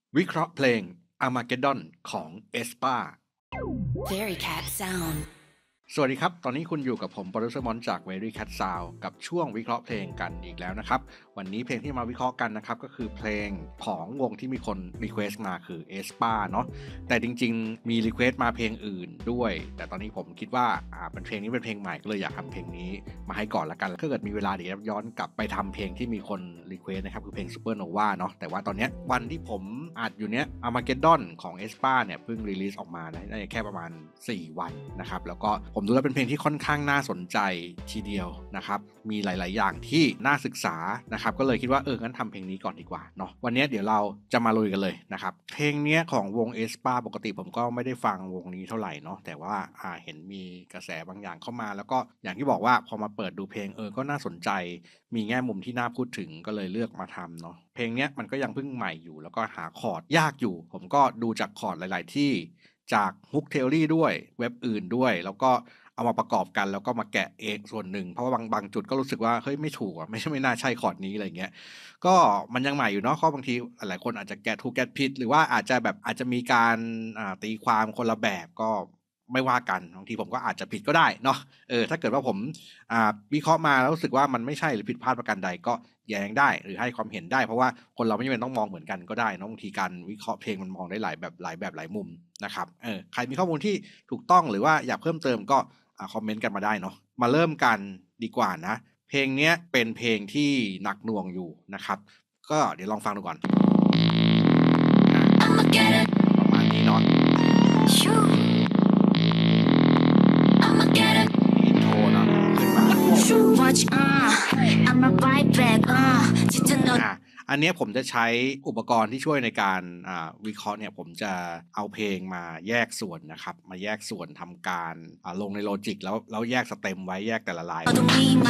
วิเคราะห์เพลง Armageddon ของ aespa Very Cat Sound สวัสดีครับตอนนี้คุณอยู่กับผมโปรดิวเซอร์มอนจาก Very Cat Sound กับช่วงวิเคราะห์เพลงกันอีกแล้วนะครับวันนี้เพลงที่มาวิเคราะห์กันนะครับก็คือเพลงของวงที่มีคนรีเควสต์มาคือ aespa เนาะแต่จริงๆมีรีเควสต์มาเพลงอื่นด้วยแต่ตอนนี้ผมคิดว่าเป็นเพลงนี้เป็นเพลงใหม่ก็เลยอยากทำเพลงนี้มาให้ก่อนละกันถ้าเกิดมีเวลาเดี๋ยวย้อนกลับไปทำเพลงที่มีคนรีเควสต์นะครับคือเพลง Supernova เนาะแต่ว่าตอนนี้วันที่ผมอัดอยู่เนี้ย Armageddon ของ aespa เนี่ยเพิ่งรีลีสออกมาได้แค่ประมาณ4 วันนะครับแล้วก็ผมดูแล้วเป็นเพลงที่ค่อนข้างน่าสนใจทีเดียวนะครับมีหลายๆอย่างที่น่าศึกษานะครับก็เลยคิดว่างั้นทำเพลงนี้ก่อนดีกว่าเนาะวันนี้เดี๋ยวเราจะมาลุยกันเลยนะครับเพลงนี้ของวง aespa ปกติผมก็ไม่ได้ฟังวงนี้เท่าไหร่เนาะแต่ว่าเห็นมีกระแสบางอย่างเข้ามาแล้วก็อย่างที่บอกว่าพอมาเปิดดูเพลงก็น่าสนใจมีแง่มุมที่น่าพูดถึงก็เลยเลือกมาทำเนาะเพลงนี้มันก็ยังเพิ่งใหม่อยู่แล้วก็หาคอร์ดยากอยู่ผมก็ดูจากคอร์ดหลายๆที่จากฮุกเทอรี่ด้วยเว็บอื่นด้วยแล้วก็เอามาประกอบกันแล้วก็มาแกะเองส่วนหนึ่งเพราะว่าบางจุดก็รู้สึกว่าเฮ้ยไม่ถูกไม่น่าใช่คอร์ดนี้อะไรเงี้ยก็มันยังใหม่อยู่เนาะข้อบางทีหลายคนอาจจะแกะถูกแกะผิดหรือว่าอาจจะมีการตีความคนละแบบก็ไม่ว่ากันบางทีผมก็อาจจะผิดก็ได้เนาะถ้าเกิดว่าผมวิเคราะห์มาแล้วรู้สึกว่ามันไม่ใช่หรือผิดพลาดประการใดก็แย้งได้หรือให้ความเห็นได้เพราะว่าคนเราไม่จำเป็นต้องมองเหมือนกันก็ได้นะบางทีการวิเคราะห์เพลงมันมองได้หลายแบบหลายมุมนะครับใครมีข้อมูลที่ถูกต้องหรือว่าอยากเพิ่มเติมก็คอมเมนต์กันมาได้เนาะมาเริ่มกันดีกว่านะเพลงนี้เป็นเพลงที่หนักหน่วงอยู่นะครับก็เดี๋ยวลองฟังดูก่อนประมาณนี้เนาะอินโทรเนาะขึ้นมาอันนี้ผมจะใช้อุปกรณ์ที่ช่วยในการวิเคราะห์เนี่ยผมจะเอาเพลงมาแยกส่วนนะครับมาแยกส่วนทำการลงในโลจิกแล้วแยกสเต็มไว้แยกแต่ละลายฟัง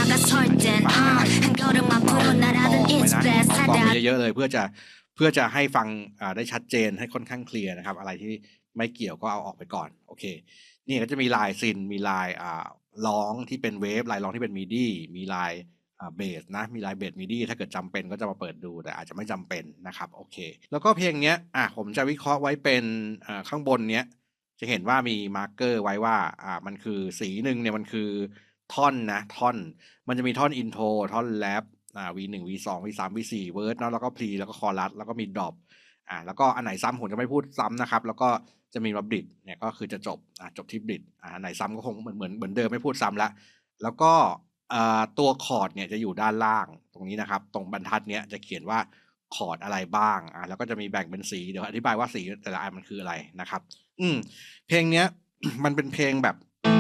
เยอะๆเลยเพื่อจะให้ฟังได้ชัดเจนให้ค่อนข้างเคลียร์นะครับอะไรที่ไม่เกี่ยวก็เอาออกไปก่อนโอเคนี่ก็จะมีลายซินมีลายร้องที่เป็นเวฟลายร้องที่เป็นมิดีมีลายเบสนะมีลายเบสมิดีถ้าเกิดจำเป็นก็จะมาเปิดดูแต่อาจจะไม่จำเป็นนะครับโอเคแล้วก็เพลงเนี้ยผมจะวิเคราะห์ไว้เป็นข้างบนเนี้ยจะเห็นว่ามีมาร์กเกอร์ไว้ว่ามันคือสีหนึ่งเนี่ยมันคือท่อนนะท่อนมันจะมีท่อนอินโทรท่อนแรปV1 V2 V3 V4 เวิร์สเนาะแล้วก็พรีแล้วก็คอรัสแล้วก็มีดรอปแล้วก็อันไหนซ้ำผมจะไม่พูดซ้ำนะครับแล้วก็จะมีมาบริดเนี่ยก็คือจะจบที่บริดอันไหนซ้ำก็คงเหมือนเดิมไม่พูดซ้ำละแล้วก็ตัวคอร์ดเนี่ยจะอยู่ด้านล่างตรงนี้นะครับตรงบรรทัดเนี้ยจะเขียนว่าคอร์ดอะไรบ้างแล้วก็จะมีแบ่งเป็นสีเดี๋ยวอธิบายว่าสีแต่ละอันมันคืออะไรนะครับเพลงเนี้ย มันเป็นเพลงแบบ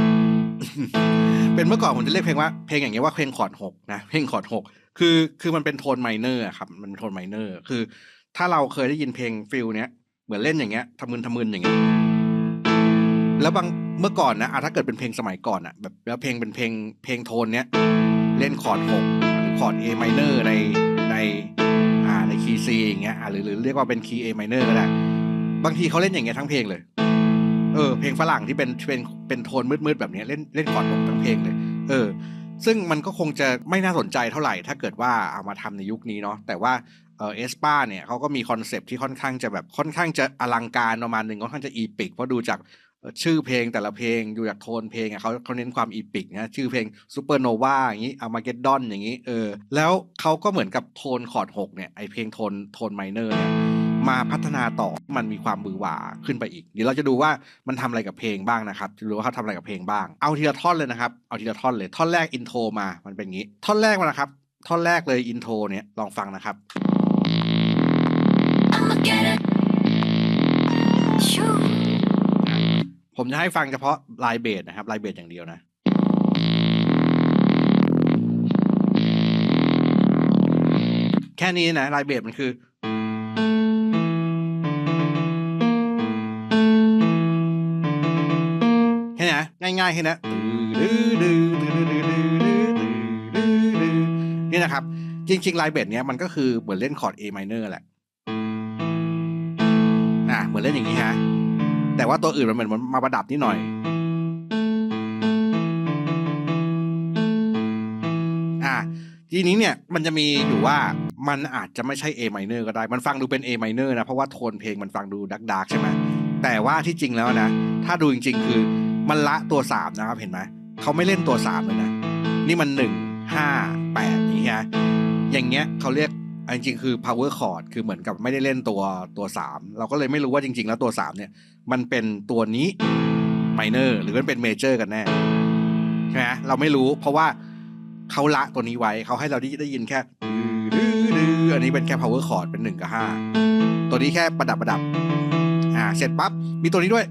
เป็นเมื่อก่อนผมจะเรียกเพลงว่าเพลงอย่างเงี้ยว่าเพลงคอร์ด6นะเพลงคอร์ด6คือมันเป็นโทนไมเนอร์ครับมันเป็นโทนไมเนอร์คือถ้าเราเคยได้ยินเพลงฟิลเนี้ยเหมือนเล่นอย่างเงี้ยทำมึนอย่างเงี้ยแล้วเมื่อก่อนนะถ้าเกิดเป็นเพลงสมัยก่อนแบบแล้วเพลงเป็นเพลงโทนเนี้ยเล่นคอร์ด6หรือคอร์ด A minor ในคีย์ C อย่างเงี้ยหรือเรียกว่าเป็นคีย์ A minor ก็ได้บางทีเขาเล่นอย่างเงี้ยทั้งเพลงเลยเพลงฝรั่งที่เป็นโทนมืดแบบนี้เล่นคอร์ด6ทั้งเพลงเลยซึ่งมันก็คงจะไม่น่าสนใจเท่าไหร่ถ้าเกิดว่าเอามาทำในยุคนี้เนาะแต่ว่าaespa เนี่ยเขาก็มีคอนเซปต์ที่ค่อนข้างจะอลังการประมาณนึงค่อนข้างจะอีพิกเพราะดูจากชื่อเพลงแต่ละเพลงดูจากโทนเพลงเขาเน้นความอีพิกนะชื่อเพลง Supernova อย่างนี้ Armageddon อย่างนี้แล้วเขาก็เหมือนกับโทนคอร์ด6เนี่ยไอเพลงโทนไมเนอร์เนี่ยมาพัฒนาต่อมันมีความบือหวาขึ้นไปอีกเดี๋ยวเราจะดูว่ามันทำอะไรกับเพลงบ้างนะครับจะดูว่าเขาทำอะไรกับเพลงบ้างเอาทีละท่อนเลยนะครับเอาทีละท่อนเลยท่อนแรกอินโทรมามันเป็นงี้ท่อนแรกมานะครับท่อนแรกเลยอินโทรเนี่ยลองฟังนะครับผมจะให้ฟังเฉพาะลายเบสนะครับลายเบสอย่างเดียวนะแค่นี้นะลายเบสมันคือแค่นี้นะง่ายๆแค่นี้นี่นะครับจริงๆลายเบสเนี้ยมันก็คือเหมือนเล่นคอร์ด A minor แหละเหมือนเล่นอย่างนี้ฮะแต่ว่าตัวอื่นมันเหมือนมาประดับนิดหน่อยทีนี้เนี่ยมันจะมีอยู่ว่ามันอาจจะไม่ใช่ A minor ก็ได้มันฟังดูเป็น A minor นะเพราะว่าโทนเพลงมันฟังดูดาร์กใช่ไหมแต่ว่าที่จริงแล้วนะถ้าดูจริงๆคือมันละตัว3นะครับเห็นไหมเขาไม่เล่นตัว3เลยนะนี่มัน1 5 8นี่ฮะอย่างเงี้ยเขาเรียกจริงๆคือ power chord คือเหมือนกับไม่ได้เล่นตัว3เราก็เลยไม่รู้ว่าจริงๆแล้วตัว3เนี่ยมันเป็นตัวนี้ minor หรือมันเป็น major กันแน่ใช่ไหมเราไม่รู้เพราะว่าเขาละตัวนี้ไว้เขาให้เราได้ยินแค่อันนี้เป็นแค่ power chord เป็น1 กับ 5ตัวนี้แค่ประดับเสร็จปั๊บมีตัวนี้ด้วย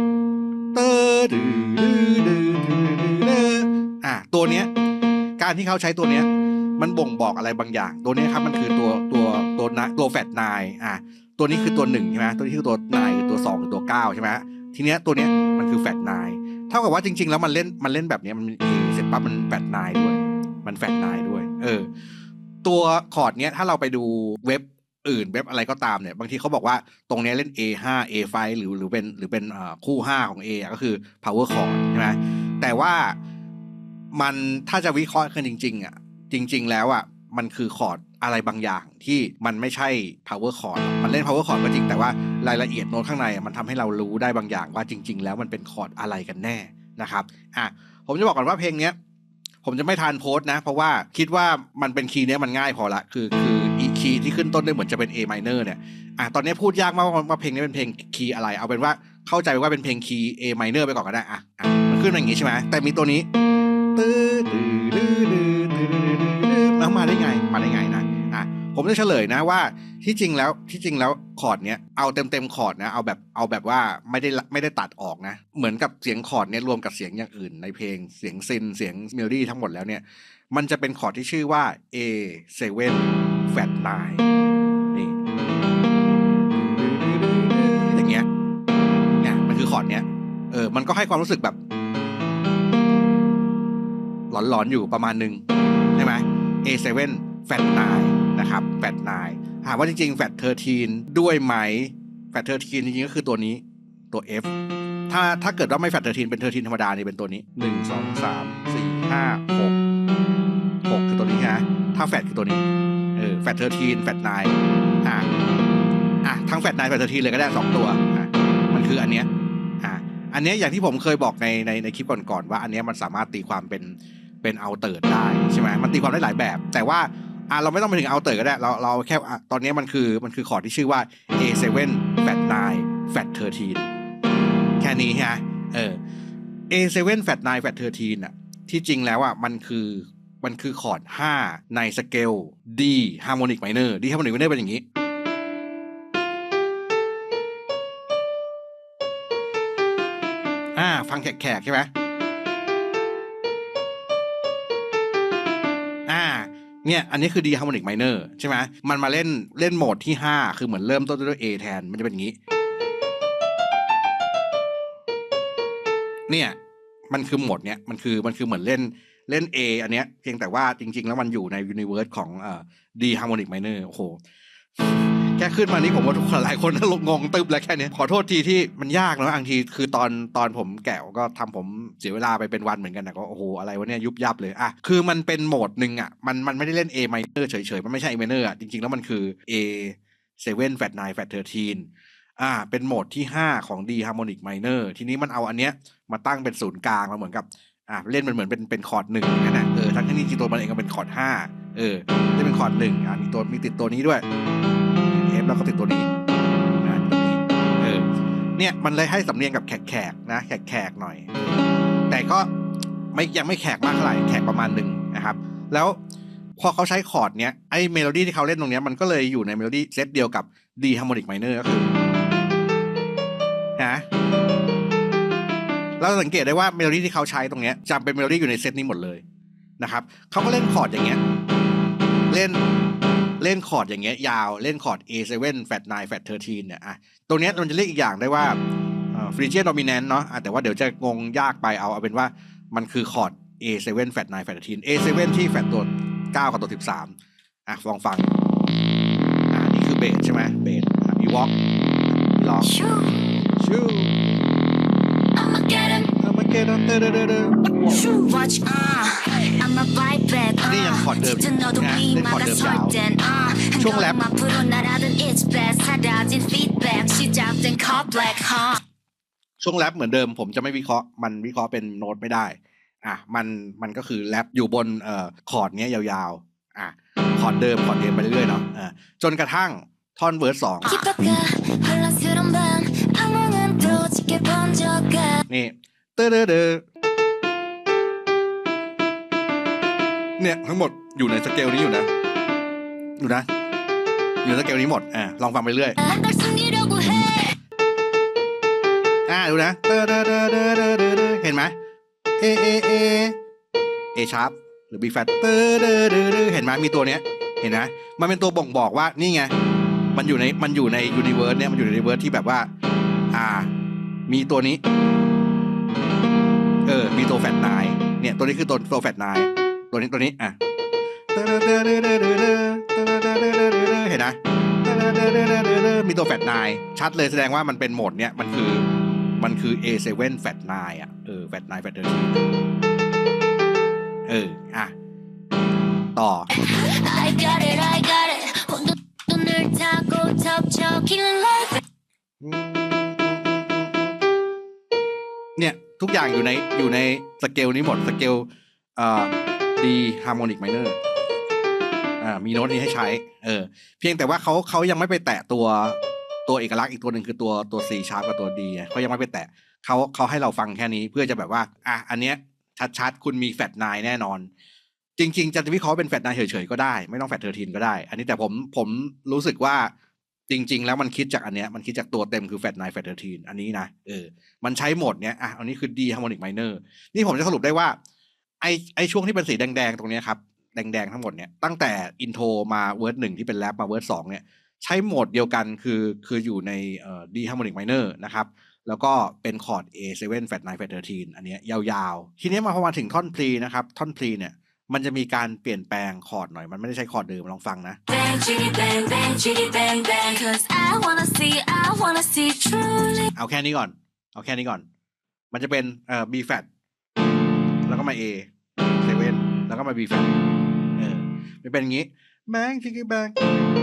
ตัวเนี้ยการที่เขาใช้ตัวเนี้ยมันบ่งบอกอะไรบางอย่างตัวนี้ครับมันคือตัวแฟตไนตัวนี้คือตัว1ใช่ไหมตัวนี้คือตัว9หรือตัว2หรือตัว9ใช่ไหมทีเนี้ยตัวเนี้ยมันคือแฟตไนเท่ากับว่าจริงๆแล้วมันเล่นแบบนี้มันเสร็จปั๊บมันแฟตไนด้วยมันแฟตไนด้วยตัวคอร์ดเนี้ยถ้าเราไปดูเว็บอื่นเว็บอะไรก็ตามเนี่ยบางทีเขาบอกว่าตรงนี้เล่น A5 A5 หรือเป็นคู่5ของ A ก็คือ power chord ใช่ไหมแต่ว่ามันถ้าจะวิเคราะห์กันจริงๆแล้วมันคือคอร์ดอะไรบางอย่างที่มันไม่ใช่ power chord มันเล่น power chord ก็จริงแต่ว่ารายละเอียดโน้ตข้างในมันทำให้เรารู้ได้บางอย่างว่าจริงๆแล้วมันเป็นคอร์ดอะไรกันแน่นะครับผมจะบอกก่อนว่าเพลงเนี้ยผมจะไม่ทานโพสต์นะเพราะว่าคิดว่ามันเป็นคีย์เนี้ยมันง่ายพอละคืออีคีย์ที่ขึ้นต้นด้วยเหมือนจะเป็น A minor เนี่ยตอนนี้พูดยากมากว่าเพลงนี้เป็นเพลงคีย์อะไรเอาเป็นว่าเข้าใจว่าเป็นเพลงคีย์ A minor ไปก่อนก็ได้มันขึ้นอย่างงี้ใช่ไหมแต่มีตัวนี้แล้วมาได้ไงนะผมจะเฉลยนะว่าที่จริงแล้วคอร์ดเนี้ยเอาเต็มคอร์ดนะเอาแบบว่าไม่ได้ตัดออกนะเหมือนกับเสียงคอร์ดเนี้ยรวมกับเสียงอย่างอื่นในเพลงเสียงซินเสียงเมโลดี้ทั้งหมดแล้วเนี่ยมันจะเป็นคอร์ดที่ชื่อว่า A7 Flat 9นี่อย่างเงี้ยเนี่ยมันคือคอร์ดเนี้ยมันก็ให้ความรู้สึกแบบหลอนๆอยู่ประมาณนึงใช่ไหม A7 Flat 9นะครับ Flat 9ถามว่าจริงๆ Flat 13ด้วยไหม Flat 13จริงๆก็คือตัวนี้ตัว F ถ้าเกิดว่าไม่ Flat 13เป็น13ธรรมดานี่เป็นตัวนี้1 2 3 4 5 6คือตัวนี้นะถ้า Flat คือตัวนี้Flat 13 Flat 9ทั้ง Flat 9 Flat 13เลยก็ได้2ตัวมันคืออันเนี้ยอย่างที่ผมเคยบอกในคลิปก่อนๆว่าอันเนี้ยมันสามารถตีความเป็นเอาเติร์ดได้ใช่ไหมมันตีความได้หลายแบบแต่ว่าเราไม่ต้องไปถึงเอาเติร์ดก็ได้เราแค่ตอนนี้มันคือคอร์ดที่ชื่อว่า A7 Flat 9 Flat 13แค่นี้ฮะA7 Flat 9 Flat 13ที่จริงแล้วมันคือคอร์ด5ในสเกล D harmonic minor D harmonic minor เป็นอย่างนี้ฟังแขกใช่ไหมเนี่ยอันนี้คือ D harmonic minor ใช่ไหมมันมาเล่นโหมดที่5คือเหมือนเริ่มต้นด้วย A แทนมันจะเป็นอย่างนี้เนี่ยมันคือโหมดเนี้ยมันคือเหมือนเล่น A อันเนี้ยเพียงแต่ว่าจริงๆแล้วมันอยู่ใน universe ของD harmonic minor โอ้โหแค่ขึ้นมานี้ผมว่าทุกคนหลายคนงงตึ๊บแล้วแค่นี้ขอโทษทีที่มันยากนะบางทีคือตอนผมแกะก็ทำผมเสียเวลาไปเป็นวันเหมือนกันนะก็โอ้โหอะไรวะเนี่ยยุบยับเลยคือมันเป็นโหมดนึงมันไม่ได้เล่น A minor เฉยๆมันไม่ใช่ A minor จริงๆแล้วมันคือ A7 Flat 9 Flat 13เป็นโหมดที่5ของ D harmonic minor ทีนี้มันเอาอันเนี้ยมาตั้งเป็นศูนย์กลางมาเหมือนกับเล่นมันเหมือนเป็นคอร์ด1นั่นน่ะทั้งที่จริงตัวมันเองก็เป็นคอร์ด5เล่นเป็นคอร์ด1มีติดตัวนี้ด้วย F แล้วก็ติดตัวนี้ตัวนี้เนี่ยมันเลยให้สำเนียงกับแขกนะแขกหน่อยแต่ก็ยังไม่แขกมากเท่าไหร่แขกประมาณนึงนะครับแล้วพอเขาใช้คอร์ดเนี้ยไอ้เมโลดี้ที่เขาเล่นตรงเนี้ยมันก็เลยอยู่ในเมโลดี้เซตเดียวกับ D harmonic minor ก็คือนะเราสังเกตได้ว่าเมโลดี้ที่เขาใช้ตรงเนี้ยจำเป็นเมโลดี้อยู่ในเซตนี้หมดเลยนะครับเขาก็เล่นคอร์ดอย่างเงี้ยเล่นคอร์ดอย่างเงี้ยยาวเล่นคอร์ด A7 Flat 9 Flat 13เนี่ยตรงเนี้ยมันจะเรียกอีกอย่างได้ว่าPhrygian dominant เนาะแต่ว่าเดี๋ยวจะงงยากไปเอาเป็นว่ามันคือคอร์ด A7 Flat 9 Flat 13 A7 ที่แฟลตตัว9กับตัว13ลองฟังนี่คือเบสใช่ไหมเบสมีวอล์กมีล็อกชู I'ma get get on Watch I'm a right back นี่ยังคอร์ดเดิมอยู่นะเล่นคอร์ดเดิมยาวช่วงแรป feedback 시작된 cut black huh ช่วงแรปเหมือนเดิมผมจะไม่วิเคราะห์มันวิเคราะห์เป็นโน้ตไม่ได้มันก็คือแรปอยู่บนคอร์ดเนี้ยยาวๆคอร์ดเดิมไปเรื่อยๆเนาะจนกระทั่งท่อนเวิร์ส2นี่เตอเนี่ยทั้งหมดอยู่ในสเกลนี้อยู่นะอยู่ในสเกลนี้หมดลองฟังไปเรื่อยดูนะเห็นไหมเอชาร์ปหรือ B flat เห็นไหมมีตัวเนี้ยเห็นไหมมันเป็นตัวบ่งบอกว่านี่ไงมันอยู่ในยูนิเวิร์สเนี่ยมันอยู่ในยูนิเวิร์สที่แบบว่ามีตัวนี้มีตัวแฟลตไนน์เนี่ยตัวนี้คือตัวแฟลตไนน์ตัวนี้เห็นนะมีตัวแฟลตไนน์ชัดเลยแสดงว่ามันเป็นโหมดเนี้ยมันคือ A7 แฟลตไนน์แฟลตไนน์แฟลต13ต่อเนี่ยทุกอย่างอยู่ในสเกลนี้หมดสเกลD harmonic minor มีโน้ตนี้ให้ใช้เพียงแต่ว่าเขายังไม่ไปแตะตัวเอกลักษณ์อีกตัวหนึ่งคือตัว C sharp กับตัว D เขายังไม่ไปแตะเขาให้เราฟังแค่นี้เพื่อจะแบบว่าอันเนี้ยชัดๆคุณมีแฟลตไนน์แน่นอนจริงๆจะวิเคราะห์เป็นแฟลตไนน์เฉยๆก็ได้ไม่ต้องแฟลต13ก็ได้อันนี้แต่ผมรู้สึกว่าจริงๆแล้วมันคิดจากอันเนี้ยมันคิดจากตัวเต็มคือแฟลตไนน์แฟลต13อันนี้นะมันใช้โหมดเนี้ยอันนี้คือ D harmonic minor นี่ผมจะสรุปได้ว่าไอช่วงที่เป็นสีแดงๆตรงนี้ครับแดงๆทั้งหมดเนี่ยตั้งแต่อินโทรมาเวิร์ส1ที่เป็นแรปมาเวิร์ส2เนี่ยใช้โหมดเดียวกันคืออยู่ในD harmonic minor นะครับแล้วก็เป็นคอร์ด A7 flat 9 flat 13อันนี้ยาวๆทีนี้พอมาถึงท่อนพลีนะครับท่อนพลีเนี่ยมันจะมีการเปลี่ยนแปลงคอร์ดหน่อยมันไม่ได้ใช้คอร์ดเดิมลองฟังนะเอาแค่นี้ก่อนมันจะเป็นB flat แล้วก็มา A7 แล้วก็มา B flat มันเป็นอย่างงี้แบงชิคกี้แบง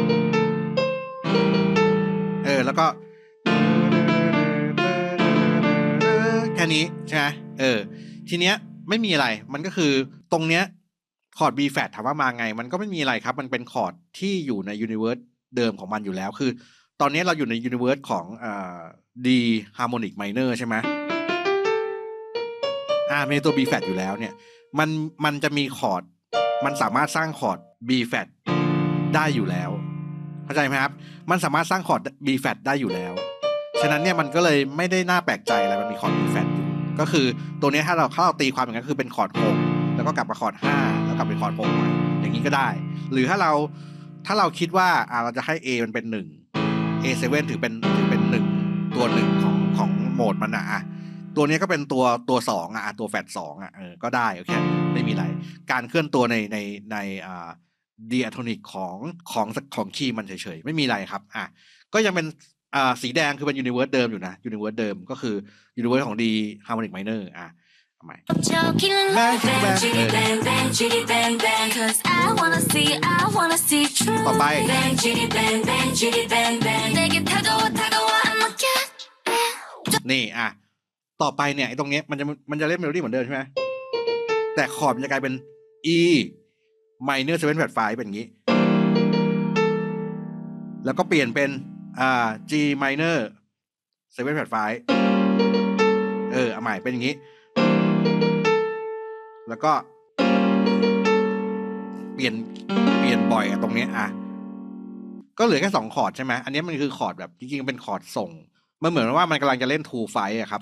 แล้วก็แค่นี้ใช่ไหมทีเนี้ยไม่มีอะไรมันก็คือตรงเนี้ยคอร์ด B flat ถามว่ามาไงมันก็ไม่มีอะไรครับมันเป็นคอร์ดที่อยู่ในยูนิเวิร์สเดิมของมันอยู่แล้วคือตอนนี้เราอยู่ในยูนิเวิร์สของD harmonic minor ใช่ไหมมีตัว B flat อยู่แล้วเนี่ยมันจะมีคอร์ดมันสามารถสร้างคอร์ด B flat ได้อยู่แล้วเข้าใจไหมครับมันสามารถสร้างคอร์ด B flat ได้อยู่แล้วฉะนั้นเนี่ยมันก็เลยไม่ได้น่าแปลกใจอะไรมันมีคอร์ด B flat อยู่ก็คือตัวนี้ถ้าเราตีความอย่างนั้นคือเป็นคอร์ด6แล้วก็กลับมาคอร์ด5แล้วกลับไปคอร์ด6ใหม่อย่างนี้ก็ได้หรือถ้าเราคิดว่าเราจะให้ A มันเป็น1 A7 ถือเป็น1ตัว1ของโหมดมันตัวนี้ก็เป็นตัว2ตัวแฟลต2ก็ได้โอเคไม่มีอะไรการเคลื่อนตัวในดีอะโทนิกของคีย์มันเฉยๆไม่มีอะไรครับก็ยังเป็นสีแดงคือเป็นยูนิเวิร์สเดิมอยู่นะยูนิเวิร์สเดิมก็คือยูนิเวิร์สของ D harmonic minor ทำไมต่อไปนี่ต่อไปเนี่ยไอ้ตรงเนี้ยมันจะเล่นเมโลดี้เหมือนเดิมใช่ไหมแต่คอร์ดมันจะกลายเป็น E minor 7 flat 5เป็นอย่างนี้แล้วก็เปลี่ยนเป็นG minor 7 flat 5เอาใหม่เป็นอย่างนี้แล้วก็เปลี่ยนบ่อยตรงนี้ก็เหลือแค่2คอร์ดใช่ไหมอันนี้มันคือคอร์ดแบบจริงๆเป็นคอร์ดส่งมันเหมือนว่ามันกำลังจะเล่น 2 5ครับ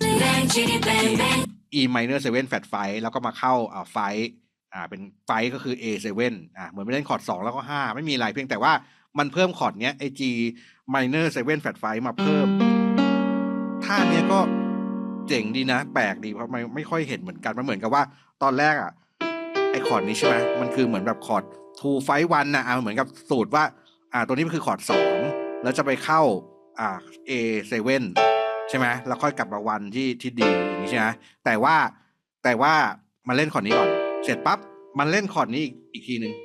E minor 7 flat 5แล้วก็มาเข้า5เป็น5ก็คือ A7 เหมือนไปเล่นคอร์ด2แล้วก็5ไม่มีอะไรเพียงแต่ว่ามันเพิ่มคอร์ดเนี้ยไอ G minor 7 flat 5มาเพิ่มท่าเนี้ยก็เจ๋งดีนะแปลกดีเพราะไม่ค่อยเห็นเหมือนกันมันเหมือนกับว่าตอนแรกไอคอร์ดนี้ใช่ไหมมันคือเหมือนแบบคอร์ด 2 5 1เหมือนกับสูตรว่าตัวนี้มันคือคอร์ด2แล้วจะไปเข้าA7 ใช่ไหมแล้วค่อยกลับมาวันที่ดีอย่างนี้ใช่ไหมแต่ว่ามันเล่นคอร์ดนี้ก่อนเสร็จปั๊บมันเล่นคอร์ดนี้อีกทีหนึ่ง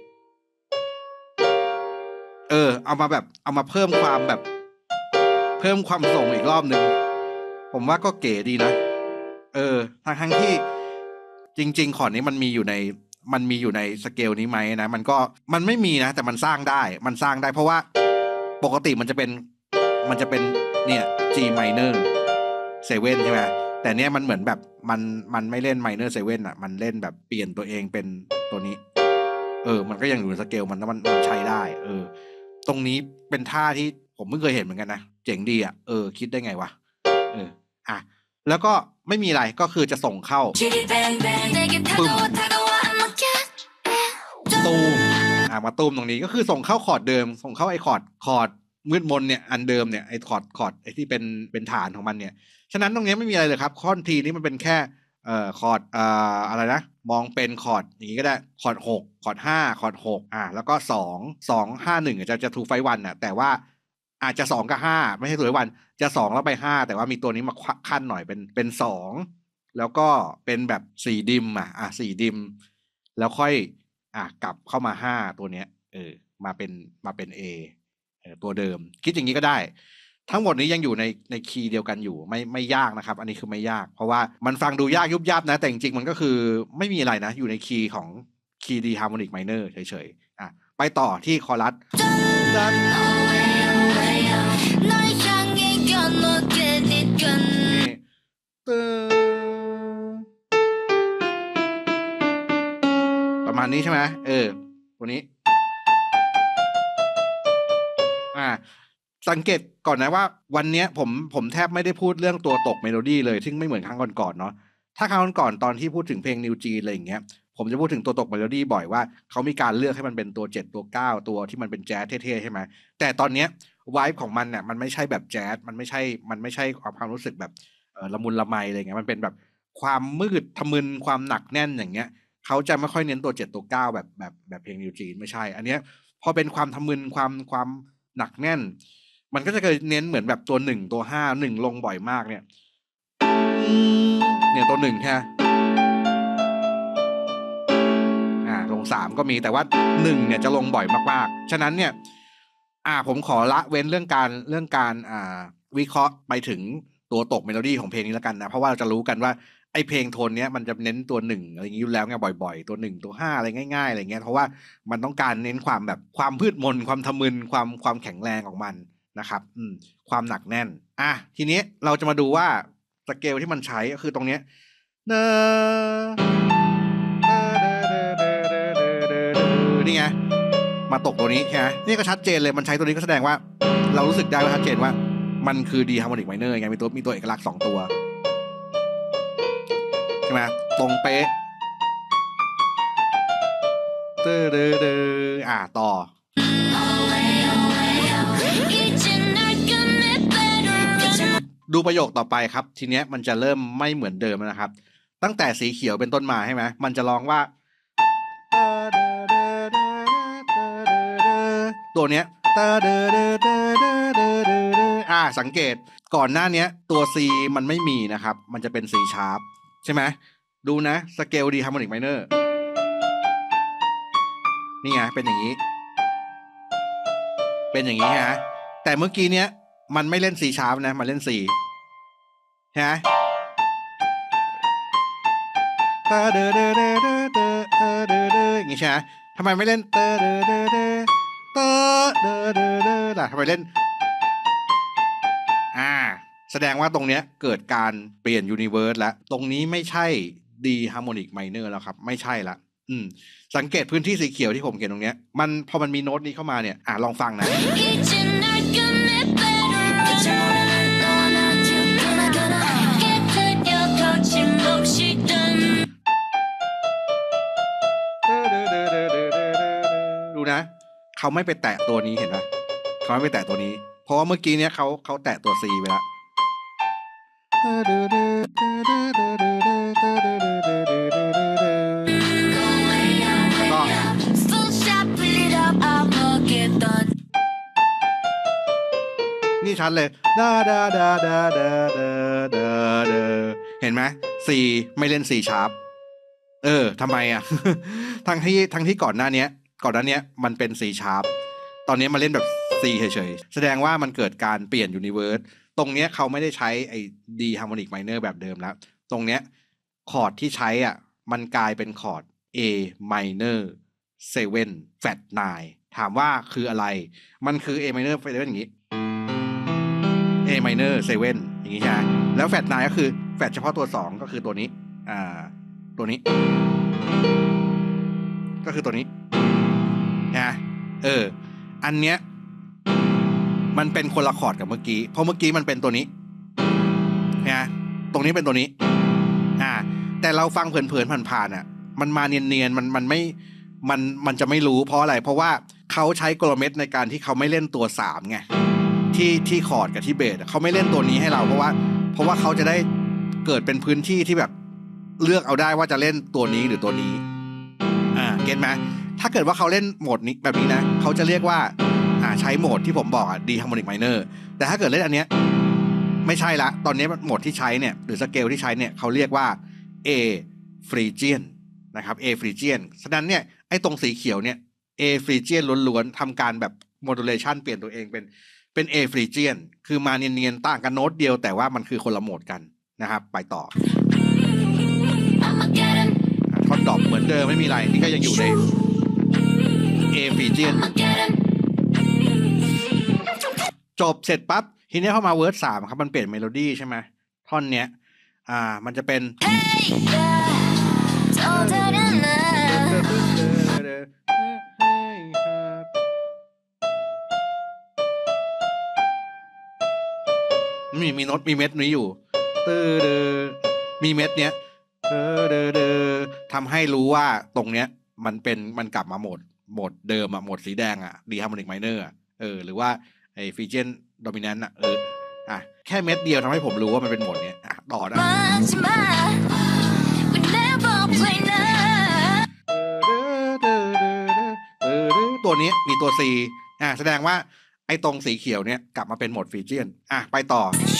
เอามาเพิ่มความแบบเพิ่มความส่งอีกรอบหนึ่งผมว่าก็เก๋ดีนะทั้งที่จริงๆคอร์ดนี้มันมีอยู่ในสเกลนี้ไหมนะมันไม่มีนะแต่มันสร้างได้เพราะว่าปกติมันจะเป็นเนี่ย G minor 7ใช่ไหมแต่เนี้ยมันเหมือนแบบมันไม่เล่น minor 7อ่ะมันเล่นแบบเปลี่ยนตัวเองเป็นตัวนี้มันก็ยังอยู่ในสเกลมันใช้ได้ตรงนี้เป็นท่าที่ผมเพิ่งเคยเห็นเหมือนกันนะเจ๋งดีอ่ะคิดได้ไงวะแล้วก็ไม่มีอะไรก็คือจะส่งเข้าปึ้มตูมมาตูมตรงนี้ก็คือส่งเข้าคอร์ดเดิมส่งเข้าไอ้คอร์ดมืดมนเนี่ยอันเดิมเนี่ยไอ้คอร์ดไอ้ที่เป็นฐานของมันเนี่ยฉะนั้นตรงนี้ไม่มีอะไรเลยครับคอนทีนี้มันเป็นแค่คอร์ดอะไรนะมองเป็นคอร์ดอย่างนี้ก็ได้คอร์ด6คอร์ด5คอร์ด6แล้วก็2 5 1จะ2 5 1น่ะแต่ว่าอาจจะ2กับ5ไม่ใช่2 5 1จะ2แล้วไป5แต่ว่ามีตัวนี้มาขั้นหน่อยเป็น2แล้วก็เป็นแบบ4ดิม4ดิมแล้วค่อยกลับเข้ามา5ตัวเนี้ยมาเป็น A ตัวเดิมคิดอย่างนี้ก็ได้ทั้งหมดนี้ยังอยู่ในคีย์เดียวกันอยู่ไม่ยากนะครับอันนี้คือไม่ยากเพราะว่ามันฟังดูยากยุบยับนะแต่จริงๆมันก็คือไม่มีอะไรนะอยู่ในคีย์ของคีย์ D harmonic minor เฉยๆไปต่อที่คอรัสประมาณนี้ใช่ไหมตัวนี้สังเกตก่อนนะว่าวันนี้ผมแทบไม่ได้พูดเรื่องตัวตกเมโลดี้เลยซึ่งไม่เหมือนครั้งก่อนๆเนาะถ้าครั้งก่อนตอนที่พูดถึงเพลงนิวจีอะไรอย่างเงี้ยผมจะพูดถึงตัวตกเมโลดี้บ่อยว่าเขามีการเลือกให้มันเป็นตัว7ตัว9ตัวที่มันเป็นแจ๊สเท่ๆใช่ไหมแต่ตอนเนี้ยวายของมันเนี่ยมันไม่ใช่แบบแจ๊สมันไม่ใช่ความรู้สึกแบบละมุนละไมอะไรเงี้ยมันเป็นแบบความมืดทะมึนความหนักแน่นอย่างเงี้ยเขาจะไม่ค่อยเน้นตัว7ตัว9แบบเพลงนิวจีไม่ใช่อันเนี้ยพอเป็นความทะมึนความหนักแน่นมันก็จะเคยเน้นเหมือนแบบตัว1ตัว5 1ลงบ่อยมากเนี่ยตัว1แค่ลง3ก็มีแต่ว่า1เนี่ยจะลงบ่อยมากๆฉะนั้นเนี่ยผมขอละเว้นเรื่องการวิเคราะห์ไปถึงตัวตกเมโลดี้ของเพลงนี้แล้วกันนะเพราะว่าเราจะรู้กันว่าไอเพลงโทนเนี้ยมันจะเน้นตัว1อะไรอย่างนี้อยู่แล้วไงบ่อยๆตัว1ตัว5อะไรง่ายๆอะไรเงี้ยเพราะว่ามันต้องการเน้นความแบบความพืชมนความทะมึนความแข็งแรงของมันนะครับความหนักแน่นทีนี้เราจะมาดูว่าสเกลที่มันใช้ก็คือตรงนี้นี่ไงมาตกตัวนี้ใช่ไหมนี่ก็ชัดเจนเลยมันใช้ตัวนี้ก็แสดงว่าเรารู้สึกได้ว่าชัดเจนว่ามันคือ D harmonic minor ไงมีตัวเอกลักษณ์2ตัวใช่ไหมตรงเป๊ะต่อดูประโยคต่อไปครับทีเนี้ยมันจะเริ่มไม่เหมือนเดิมนะครับตั้งแต่สีเขียวเป็นต้นมาใช่ไหมมันจะร้องว่าตัวเนี้ยสังเกตก่อนหน้านี้ตัว C มันไม่มีนะครับมันจะเป็น C sharp ใช่ไหมดูนะสเกล D harmonic minor นี่ไงเป็นอย่างนี้ฮะแต่เมื่อกี้เนี้ยมันไม่เล่น C sharp นะมันเล่น C ฮะอย่างนี้ใช่ไหมทำไมไม่เล่นล่ะทำไมเล่นแสดงว่าตรงเนี้ยเกิดการเปลี่ยนยูนิเวิร์สแล้วตรงนี้ไม่ใช่ D harmonic minor แล้วครับไม่ใช่ละสังเกตพื้นที่สีเขียวที่ผมเขียนตรงเนี้ยมันพอมันมีโน้ตนี้เข้ามาเนี่ยลองฟังนะดูนะเขาไม่ไปแตะตัวนี้เห็นไหมเขาไม่ไปแตะตัวนี้เพราะว่าเมื่อกี้เนี้ยเขาแตะตัว C ไปแล้วนี่นี่ชัดเลยดาดาดาดาดาดาดาดาเห็นไหม C ไม่เล่น C sharp ทำไมอ่ะ ทั้งที่ก่อนหน้านี้มันเป็น C sharp ตอนนี้มาเล่นแบบ C เฉยๆแสดงว่ามันเกิดการเปลี่ยนยูนิเวิร์สตรงเนี้ยเขาไม่ได้ใช้ไอ้ D harmonic minor แบบเดิมแล้วตรงเนี้ยคอร์ดที่ใช้อ่ะมันกลายเป็นคอร์ด A minor 7 flat 9ถามว่าคืออะไรมันคือ A minor 7อย่างนี้ A minor 7อย่างนี้ใช่ไหมแล้ว flat 9ก็คือ flat เฉพาะตัว2ก็คือตัวนี้ตัวนี้ก็คือตัวนี้นะอันเนี้ยมันเป็นคนละคอร์ดกับเมื่อกี้เพราะเมื่อกี้มันเป็นตัวนี้นะตรงนี้เป็นตัวนี้แต่เราฟังเผินๆผ่านๆมันมาเนียนๆมันไม่มันจะไม่รู้เพราะอะไรเพราะว่าเขาใช้กลเม็ดในการที่เขาไม่เล่นตัว3ไงที่คอร์ดกับที่เบสเขาไม่เล่นตัวนี้ให้เราเพราะว่าเขาจะได้เกิดเป็นพื้นที่ที่แบบเลือกเอาได้ว่าจะเล่นตัวนี้หรือตัวนี้เก็ทไหมถ้าเกิดว่าเขาเล่นโหมดนี้แบบนี้นะเขาจะเรียกว่าใช้โหมดที่ผมบอกD harmonic minor แต่ถ้าเกิดเล่นอันเนี้ยไม่ใช่ละตอนนี้โหมดที่ใช้เนี่ยหรือสเกลที่ใช้เนี่ยเขาเรียกว่า A Phrygian นะครับ A Phrygian ฉะนั้นเนี่ยไอ้ตรงสีเขียวเนี่ย A Phrygian ล้วนๆทำการแบบ modulation เปลี่ยนตัวเองเป็น A Phrygian คือมาเนียนๆต่างกันโน้ตเดียวแต่ว่ามันคือคนละโหมดกันนะครับไปต่อท่อนดรอปเหมือนเดิมไม่มีอะไรนี่ก็ยังอยู่ใน A Phrygian จบเสร็จปั๊บทีนี้เข้ามาเวิร์ส3ครับมันเปลี่ยนเมโลดี้ใช่ไหมท่อนเนี้ยมันจะเป็นมีโน้ตมีเม็ดนี้อยู่มีเม็ดเนี้ยทำให้รู้ว่าตรงเนี้ยมันกลับมาโหมดเดิมโหมดสีแดงD harmonic minor หรือว่าไอ้ Phrygian dominant แค่เม็ดเดียวทำให้ผมรู้ว่ามันเป็นโหมดเนี้ยต่อได้ตัวนี้มีตัว C แสดงว่าไอ้ตรงสีเขียวเนี่ยกลับมาเป็นโหมด Phrygian ไปต่อ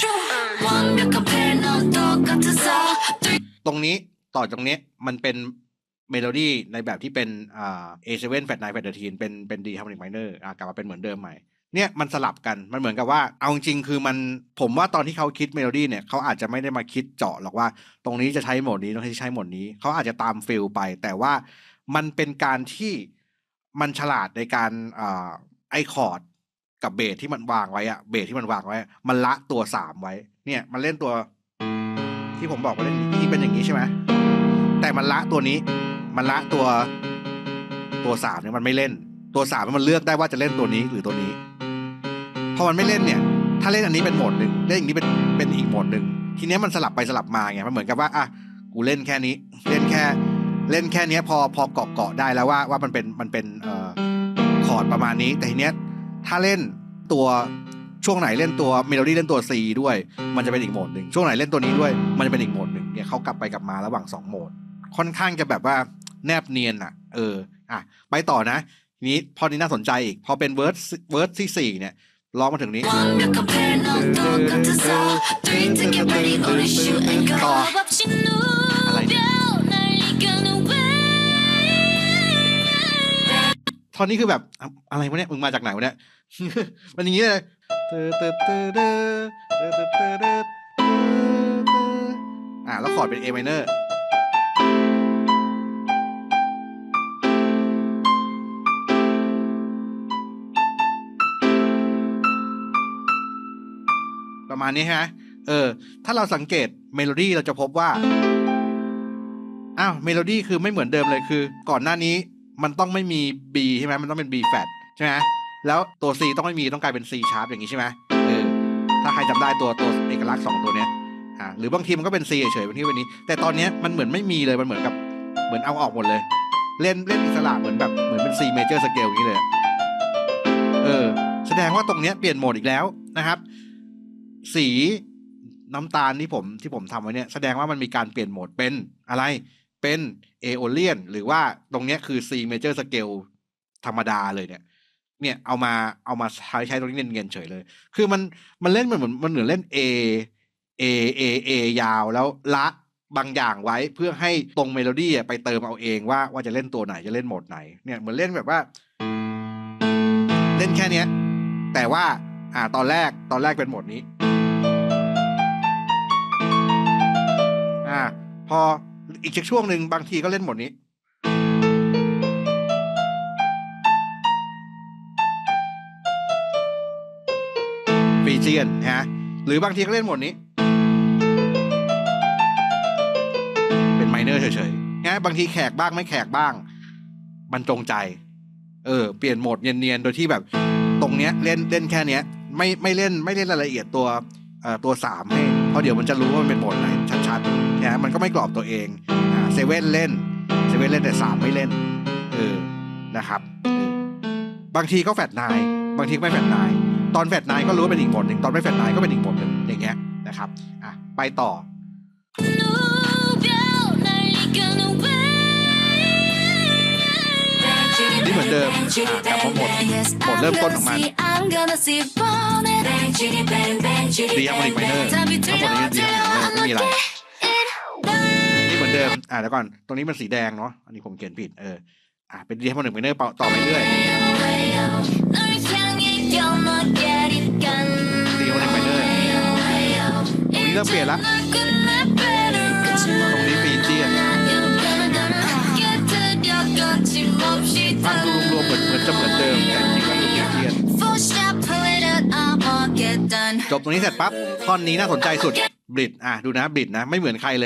ตรงนี้ต่อตรงนี้มันเป็นเมโลดี้ในแบบที่เป็นA7 flat 9 flat 13เป็นD harmonic minor กลับมาเป็นเหมือนเดิมใหม่เนี่ยมันสลับกันมันเหมือนกับว่าเอาจริงคือผมว่าตอนที่เขาคิดเมโลดี้เนี่ยเขาอาจจะไม่ได้มาคิดเจาะหรอกว่าตรงนี้จะใช้โหมดนี้ตรงนี้ใช้โหมดนี้เขาอาจจะตามฟิลไปแต่ว่ามันเป็นการที่มันฉลาดในการไอคอร์ดกับเบสที่มันวางไว้เบสที่มันวางไว้มันละตัว3ไว้เนี่ยมันเล่นตัวที่ผมบอกว่าเล่นที่เป็นอย่างนี้ใช่ไหมแต่มันละตัวนี้มันละตัว3เนี่ยมันไม่เล่นตัว3มันเลือกได้ว่าจะเล่นตัวนี้หรือตัวนี้พอมันไม่เล่นเนี่ยถ้าเล่นอันนี้เป็นโหมดหนึ่งเล่นอย่างนี้เป็นอีกโหมดหนึ่งทีนี้มันสลับไปสลับมาไงมันเหมือนกับว่ากูเล่นแค่นี้เล่นแค่นี้พอเกาะได้แล้วว่ามันเป็นคอร์ดประมาณนี้แต่ทีเนี้ยถ้าเล่นตัวช่วงไหนเล่นตัวเมโลดี้เล่นตัว C ด้วยมันจะเป็นอีกโหมดหนึ่งช่วงไหนเล่นตัวนี้ด้วยมันจะเป็นอีกโหมดหนึ่งเนี่ยเขากลับไปกลับมาระหว่าง2โหมดค่อนข้างจะแบบว่าแนบเนียนไปต่อนะทีนี้พอนี้น่าสนใจอีกพอเป็นเวิร์สที่4เนี่ยร้องมาถึงนี้ต่ออะไรเนี่ยตอนนี้คือแบบอะไรวะเนี่ยมึงมาจากไหนวะเนี่ย มันอย่างนี้เลยแล้วคอร์ดเป็น A minor ประมาณนี้ใช่ไหมถ้าเราสังเกตเมโลดี้เราจะพบว่าเมโลดี้คือไม่เหมือนเดิมเลยคือก่อนหน้านี้มันต้องไม่มี B ใช่ไหมมันต้องเป็น B flat ใช่ไหมแล้วตัว C ต้องไม่มีต้องกลายเป็น C sharp อย่างนี้ใช่ไหมถ้าใครจำได้ตัวเอกลักษณ์2ตัวเนี้ยหรือบางทีมันก็เป็น C เฉยๆบางทีวันนี้แต่ตอนนี้มันเหมือนไม่มีเลยมันเหมือนเอาออกหมดเลยเล่นอิสระเหมือนเป็น C major scale อย่างนี้เลยแสดงว่าตรงเนี้ยเปลี่ยนโหมดอีกแล้วนะครับสีน้ำตาลที่ผมทำไว้เนี่ยแสดงว่ามันมีการเปลี่ยนโหมดเป็นอะไรเป็น Aeolian หรือว่าตรงเนี้ยคือ C major scale ธรรมดาเลยเนี่ยเนี่ยเอามาใช้ตรงนี้เนียนๆเฉยเลยคือมันเล่นมันเหมือนเล่น A ยาวแล้วละบางอย่างไว้เพื่อให้ตรงเมโลดี้ไปเติมเอาเองว่าจะเล่นตัวไหนจะเล่นโหมดไหนเนี่ยเหมือนเล่นแบบว่าเล่นแค่เนี้ยแต่ว่าตอนแรกเป็นโหมดนี้พออีกช่วงหนึ่งบางทีก็เล่นโหมดนี้ฟีเจียนนะหรือบางทีก็เล่นโหมดนี้เป็นไมเนอร์เฉยๆนะบางทีแขกบ้างไม่แขกบ้างมันจงใจเปลี่ยนโหมดเนียนๆโดยที่แบบตรงเนี้ยเล่นแค่เนี้ยไม่เล่นรายละเอียดตัว3ให้เพราะเดี๋ยวมันจะรู้ว่ามันเป็นโหมดไหนชัดๆนะมันก็ไม่กรอบตัวเองเซเว่นเล่นแต่3ไม่เล่นนะครับบางทีก็แฟตไนน์บางทีไม่แฟตไนน์ตอนแฟตไนน์ก็รู้ว่าเป็นอีกโหมดหนึ่งตอนไม่แฟตไนน์ก็เป็นอีกโหมดหนึ่งอย่างเงี้ยนะครับไปต่อนี่เหมือนเดิมกลับมาโหมดเริ่มต้นของมันดีฮาร์โมนิกไมเนอร์ทั้งหมดนี้ดีฮาร์โมนิกไมเนอร์ไม่มีอะไรนี่เหมือนเดิมแล้วก่อนตรงนี้มันสีแดงเนาะอันนี้ผมเขียนผิดเป็นดีฮาร์โมนิกไมเนอร์ต่อไปเรื่อยดีฮาร์โมนิกไมเนอร์ตรงนี้เริ่มเปลี่ยนละตรงนี้ฟีเจียนฟังดูรวมๆเหมือนจะเหมือนเดิมแต่จริงๆแล้วดูฟีเจียนจบตรงนี้เสร็จปั๊บท่อนนี้น่าสนใจสุดบลิดดูนะบลิดนะไม่เหมือนใครเลย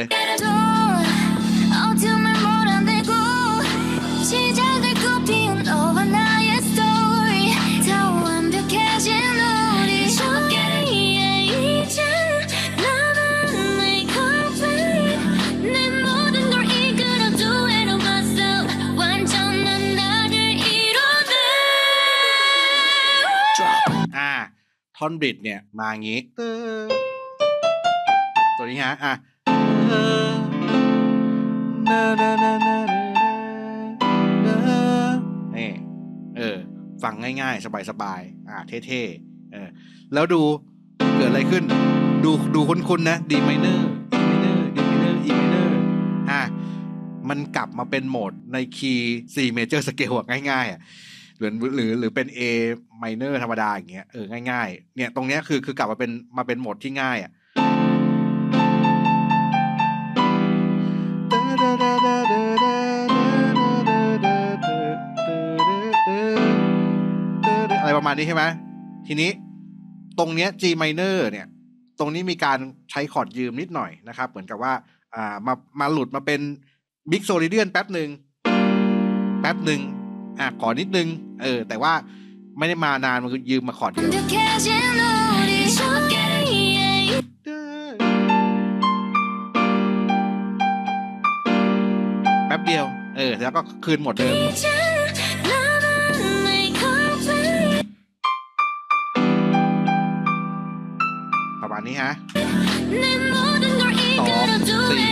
ท่อนบลิดเนี่ยมาอย่างงี้ตัวนี้ฮะนี่ฟังง่ายๆสบายๆเท่ๆแล้วดูเกิดอะไรขึ้นดูคุ้นๆนะดีไมเนอร์อีไมเนอร์มันกลับมาเป็นโหมดในคีย์ C major scale ง่ายๆหรือเป็น A minor ธรรมดาอย่างเงี้ยง่ายๆเนี่ยตรงเนี้ยคือกลับมาเป็นโหมดที่ง่ายอะไรประมาณนี้ใช่ไหมทีนี้ตรงเนี้ย G minor เนี่ยตรงนี้มีการใช้คอร์ดยืมนิดหน่อยนะครับเหมือนกับว่ามาหลุดมาเป็นมิกโซลิเดียนแป๊บหนึ่งขอนิดนึงแต่ว่าไม่ได้มานานมันคือยืมมาคอร์ดเดียวแป๊บเดียวแล้วก็คืนหมดเดิมประมาณนี้ฮะ2 4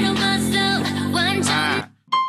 5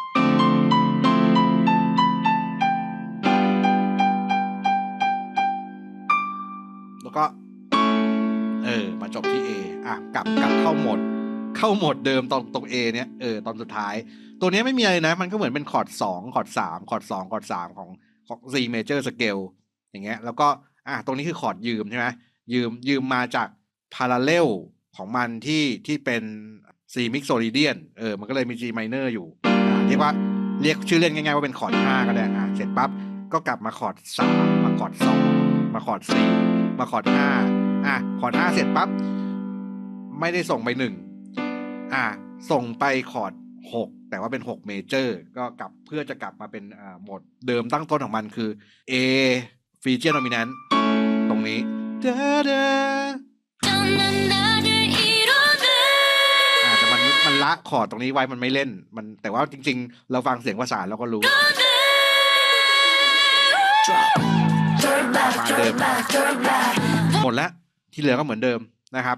ก็มาจบที่ A กลับเข้าโหมดเดิมตรง A เนี่ยตอนสุดท้ายตัวนี้ไม่มีอะไรนะมันก็เหมือนเป็นคอร์ด2คอร์ด3คอร์ด2คอร์ด3ของ C major scale อย่างเงี้ยแล้วก็ตรงนี้คือคอร์ดยืมใช่ไหมยืมมาจาก parallel ของมันที่เป็น C mixolydian มันก็เลยมี G minor อยู่เรียกชื่อเล่นง่ายๆว่าเป็นคอร์ด5ก็ได้เสร็จปั๊บก็กลับมาคอร์ด3มาคอร์ด2มาคอร์ด4มาคอร์ด5คอร์ด5เสร็จปั๊บไม่ได้ส่งไป1ส่งไปคอร์ด6แต่ว่าเป็น6เมเจอร์ก็เพื่อจะกลับมาเป็นโหมดเดิมตั้งต้นของมันคือ A Phrygian dominant ตรงนี้แต่มันละคอร์ดตรงนี้ไว้มันไม่เล่นมันแต่ว่าจริงๆเราฟังเสียงประสานเราก็รู้มาเดิมหมดแล้วที่เหลือก็เหมือนเดิมนะครับ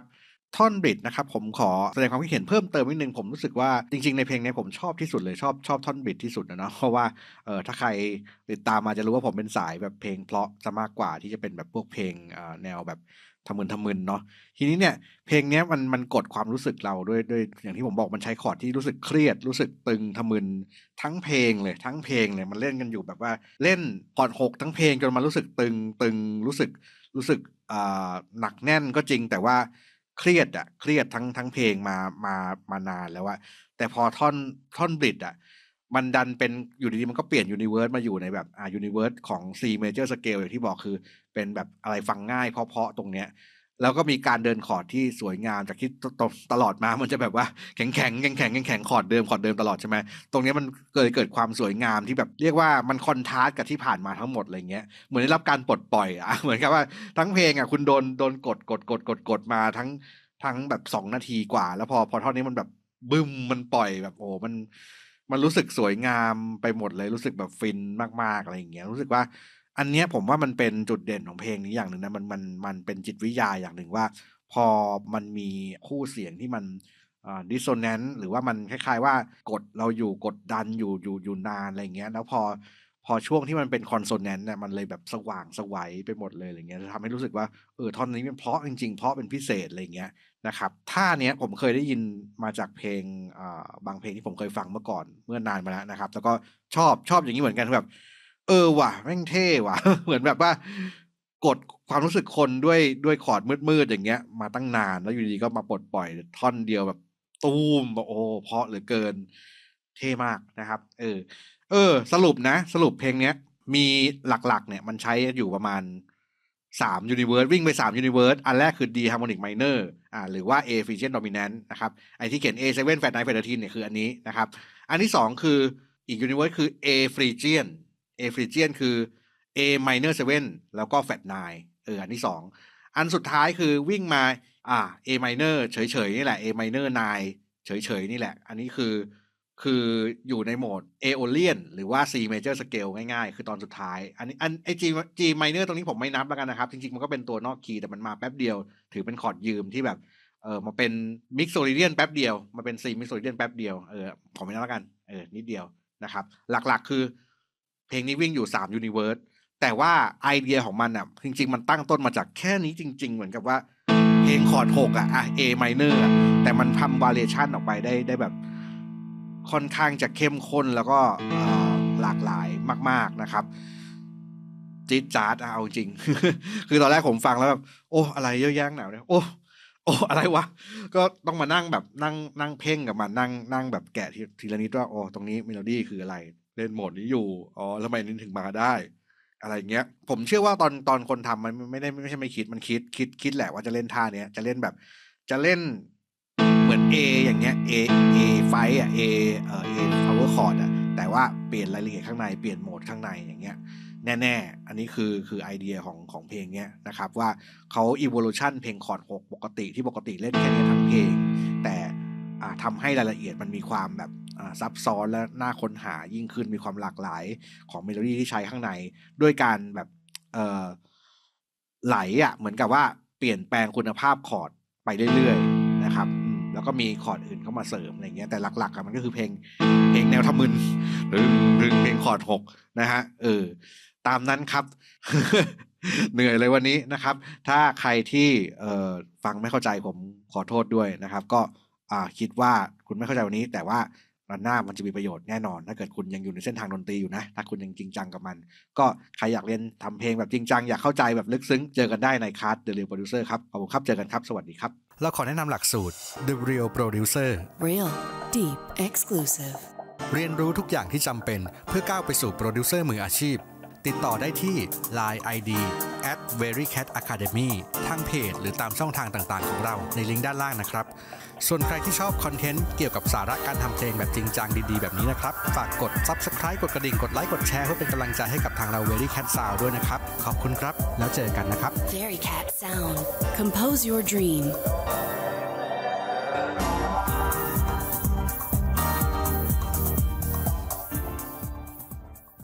ท่อนบริดจ์นะครับผมขอแสดงความคิดเห็นเพิ่มเติมนิดนึงผมรู้สึกว่าจริงๆในเพลงนี้ผมชอบที่สุดเลยชอบท่อนบริดจ์ที่สุดนะเนาะเพราะว่าถ้าใครติดตามมาจะรู้ว่าผมเป็นสายแบบเพลงเพราะซะมากกว่าที่จะเป็นแบบพวกเพลงแนวแบบทะมึนเนาะทีนี้เนี่ยเพลงนี้มันกดความรู้สึกเราด้วยอย่างที่ผมบอกมันใช้คอร์ดที่รู้สึกเครียดรู้สึกตึงทะมึนทั้งเพลงเลยมันเล่นกันอยู่แบบว่าเล่นคอร์ด6ทั้งเพลงจนมันรู้สึกตึงรู้สึกหนักแน่นก็จริงแต่ว่าเครียดทั้งเพลงมานานแล้วอะแต่พอท่อนบริดจ์อะมันดันเป็นอยู่ดีๆมันก็เปลี่ยนยูนิเวิร์สมาอยู่ในแบบยูนิเวิร์สของ C major scale อย่างที่บอกคือเป็นแบบอะไรฟังง่ายเพราะตรงเนี้ยแล้วก็มีการเดินคอร์ดที่สวยงามจากที่ตลอดมามันจะแบบว่าแข็งคอร์ดเดิมตลอดใช่ไหมตรงนี้มันเกิดความสวยงามที่แบบเรียกว่ามันคอนทราสต์กับที่ผ่านมาทั้งหมดอะไรเงี้ยเหมือนได้รับการปลดปล่อยอ่ะเหมือนกับว่าทั้งเพลงอ่ะคุณโดนกดมาทั้งแบบ2 นาทีกว่าแล้วพอเท่านี้มันแบบบึ้มมันปล่อยแบบโอ้มันรู้สึกสวยงามไปหมดเลยรู้สึกแบบฟินมากๆอะไรอย่างเงี้ยรู้สึกว่าอันเนี้ยผมว่ามันเป็นจุดเด่นของเพลงนี้อย่างหนึ่งนะมันเป็นจิตวิทยาอย่างหนึ่งว่าพอมันมีคู่เสียงที่มันdissonance หรือว่ามันคล้ายๆว่เราอยู่กดดันอยู่นานอะไรเงี้ยแล้วพอช่วงที่มันเป็น consonant เนี่ยมันเลยแบบสว่างไสวไปหมดเลยอะไรเงี้ยทำให้รู้สึกว่าท่อนนี้มันเพราะจริงๆเพราะเป็นพิเศษอะไรเงี้ยนะครับท่าเนี้ยผมเคยได้ยินมาจากเพลงบางเพลงที่ผมเคยฟังเมื่อก่อนเมื่อนานมาแล้วนะครับแล้วก็ชอบอย่างนี้เหมือนกันแบบว่ะแม่งเท่ว่ะ เหมือนแบบว่ากดความรู้สึกคนด้วยคอร์ดมืดๆอย่างเงี้ยมาตั้งนานแล้วอยู่ดีก็มาปลดปล่อยท่อนเดียวแบบตูมแบบโอ้เพราะเหลือเกินเท่มากนะครับสรุปเพลงเนี้ยมีหลักๆเนี่ยมันใช้อยู่ประมาณ3 universe วิ่งไป3 universe อันแรกคือ D harmonic minor หรือว่า A phrygian dominant นะครับไอที่เขียน A7 flat 9 flat 13เนี่ยคืออันนี้นะครับอันที่2คืออีก universe คือ A phrygian คือ A minor 7แล้วก็ flat 9อันที่2อันสุดท้ายคือวิ่งมาA minor เฉยๆนี่แหละ A minor 9เฉยๆนี่แหละอันนี้คืออยู่ในโหมด Aeolian หรือว่า C major scale ง่ายๆคือตอนสุดท้ายไอ้ G minor ตรงนี้ผมไม่นับแล้วกันนะครับจริงๆมันก็เป็นตัวนอกคีย์แต่มันมาแป๊บเดียวถือเป็นคอร์ดยืมที่แบบมาเป็น mixolydian แป๊บเดียวมาเป็น C mixolydian แป๊บเดียวผมไม่นับแล้วกันนิดเดียวนะครับหลักๆคือเพลงนี้วิ่งอยู่3 universe แต่ว่าไอเดียของมันอ่ะจริงๆมันตั้งต้นมาจากแค่นี้จริงๆเหมือนกับว่าเพลงคอร์ด6A minor แต่มันทำ variation ออกไปได้แบบค่อนข้างจะเข้มข้นแล้วก็หลากหลายมากๆนะครับจี๊ดจ๊าดเอาจริง คือตอนแรกผมฟังแล้วแบบโอ้อะไรเยอะแยะหนาวเนี่ยโอ้อะไรวะก็ต้องมานั่งแบบนั่งเพ่งกับมันนั่งแบบแกะทีละนิดว่าโอ้ตรงนี้เมโลดี้คืออะไรเล่นโหมดนี้อยู่ทำไมนี่ถึงมาได้อะไรเงี้ยผมเชื่อว่าตอนคนทำมันไม่ใช่ไม่คิดมันคิดแหละว่าจะเล่นท่าเนี้ยจะเล่นเหมือน A อย่างเงี้ย A ไฟA power chord แต่ว่าเปลี่ยนรายละเอียดข้างในเปลี่ยนโหมดข้างในอย่างเงี้ยแน่ๆอันนี้คือไอเดียของเพลงเนี้ยนะครับว่าเขา evolution เพลงคอร์ด6ปกติเล่นแค่นี้ทั้งเพลงแต่ทำให้รายละเอียดมันมีความแบบซับซ้อนและน่าค้นหายิ่งขึ้นมีความหลากหลายของเมโลดี้ที่ใช้ข้างในด้วยการแบบไหลเหมือนกับว่าเปลี่ยนแปลงคุณภาพคอร์ดไปเรื่อยๆนะครับแล้วก็มีคอร์ดอื่นเข้ามาเสริมอะไรเงี้ยแต่หลักๆมันก็คือเพลงแนวทะมึนหรือเพลงคอร์ด6นะฮะตามนั้นครับ เหนื่อยเลยวันนี้นะครับถ้าใครที่ฟังไม่เข้าใจผมขอโทษด้วยนะครับก็คิดว่าคุณไม่เข้าใจวันนี้แต่ว่าวันหน้ามันจะมีประโยชน์แน่นอนถ้าเกิดคุณยังอยู่ในเส้นทางดนตรีอยู่นะถ้าคุณยังจริงจังกับมันก็ใครอยากเรียนทำเพลงแบบจริงจังอยากเข้าใจแบบลึกซึ้งเจอกันได้ในคลาส The Real Producer ครับขอบคุณครับเจอกันครับสวัสดีครับเราขอแนะนำหลักสูตร The Real Producer Real Deep Exclusive เรียนรู้ทุกอย่างที่จำเป็นเพื่อก้าวไปสู่โปรดิวเซอร์มืออาชีพติดต่อได้ที่ Line ID @verycatacademy ทางเพจหรือตามช่องทางต่างๆของเราในลิงก์ด้านล่างนะครับส่วนใครที่ชอบคอนเทนต์เกี่ยวกับสาระการทำเพลงแบบจริงจังดีๆแบบนี้นะครับฝากกด Subscribe กดกระดิ่งกดไลค์กดแชร์เพื่อเป็นกำลังใจให้กับทางเรา Very Cat Sound ด้วยนะครับขอบคุณครับแล้วเจอกันนะครับ Very Cat Sound Compose your dream